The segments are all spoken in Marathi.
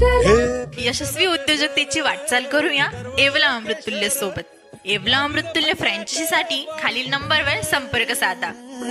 यशस्वी उद्योजकतेची वाटचाल करूया येवला अमृततुल्य सोबत. येवला अमृततुल्य फ्रँचायझीसाठी खालील नंबरवर संपर्क साधा.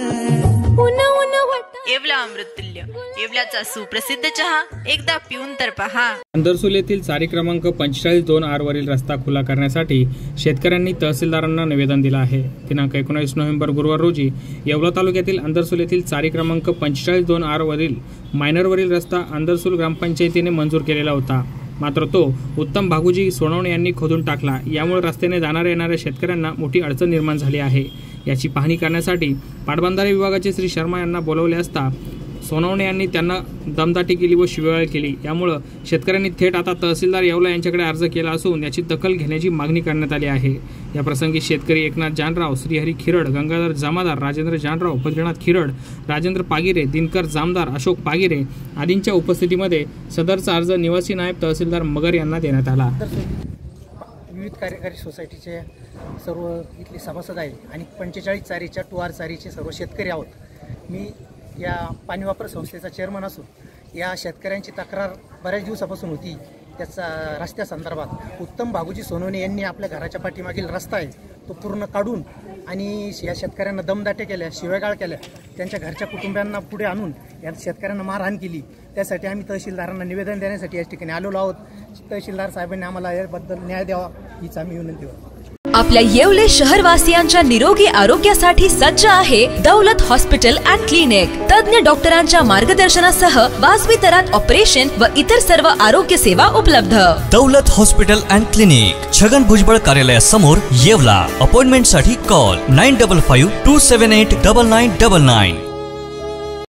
येवला अमृततुल्य, येवल्याचा सुप्रसिद्ध चहा एकदा पिऊन तर पहा. अंदरसूल येथील चारी क्रमांक 45-2R वरील रस्ता खुला करण्यासाठी शेतकऱ्यांनी तहसीलदारांना निवेदन दिलं आहे. दिनांक 19 नोव्हेंबर गुरुवार रोजी येवला तालुक्यातील अंदरसूल येथील चारी क्रमांक 45-2R वरील मायनरवरील रस्ता अंदरसूल ग्रामपंचायतीने मंजूर केलेला होता. मात्र तो उत्तम भागुजी सोनवणे यांनी खोदून टाकला. यामुळे रस्त्याने जाणाऱ्या येणाऱ्या शेतकऱ्यांना मोठी अडचण निर्माण झाली आहे. याची पाहणी करण्यासाठी पाटबंधारे विभागाचे श्री शर्मा यांना बोलवले असता सोनवणे यांनी त्यांना दमदाटी केली व शिवीगाळ केली. यामुळे शेतकऱ्यांनी थेट आता तहसीलदार येवला यांच्याकडे अर्ज केला असून याची दखल घेण्याची मागणी करण्यात आली आहे. या प्रसंगी शेतकरी एकनाथ जानराव, श्रीहरी खिरड, गंगाधर जमादार, राजेंद्र जानराव, बद्रीनाथ खिरड, राजेंद्र पागिरे, दिनकर जामदार, अशोक पागिरे आदींच्या उपस्थितीमध्ये सदरचा अर्ज निवासी नायब तहसीलदार मगर यांना देण्यात आला. विविध कार्यकारी सोसायटीचे सर्व इथले सभासद आहे आणि 45 चारीच्या 2R चारीचे सर्व शेतकरी आहोत. मी या पाणी वापर संस्थेचा चेअरमन असून या शेतकऱ्यांची तक्रार बऱ्याच दिवसापासून होती. त्याचा रस्त्यासंदर्भात उत्तम भागुजी सोनवणे यांनी आपल्या घराच्या पाठीमागील रस्ता आहे तो पूर्ण काढून आणि या शेतकऱ्यांना दमदाटे केल्या, शिवेगाळ केल्या, त्यांच्या घरच्या कुटुंबियांना पुढे आणून या शेतकऱ्यांना मारहाण केली. त्यासाठी आम्ही तहसीलदारांना निवेदन देण्यासाठी या ठिकाणी आलेलो आहोत. तहसीलदार साहेबांनी आम्हाला याबद्दल न्याय द्यावा हीच आम्ही विनंती करतो. आपल्या येवले शहरवासियांच्या निरोगी आरोग्यासाठी सज्ज आहे दौलत हॉस्पिटल अँड क्लिनिक. तज्ञ डॉक्टरांच्या मार्गदर्शनासह वाजवी दरात ऑपरेशन व इतर सर्व आरोग्य सेवा उपलब्ध. Daulat hospital and clinic, Chhagan Bhujbal कार्यालयासमोर, येवला. अपॉइंटमेंट साठी कॉल 9552789999.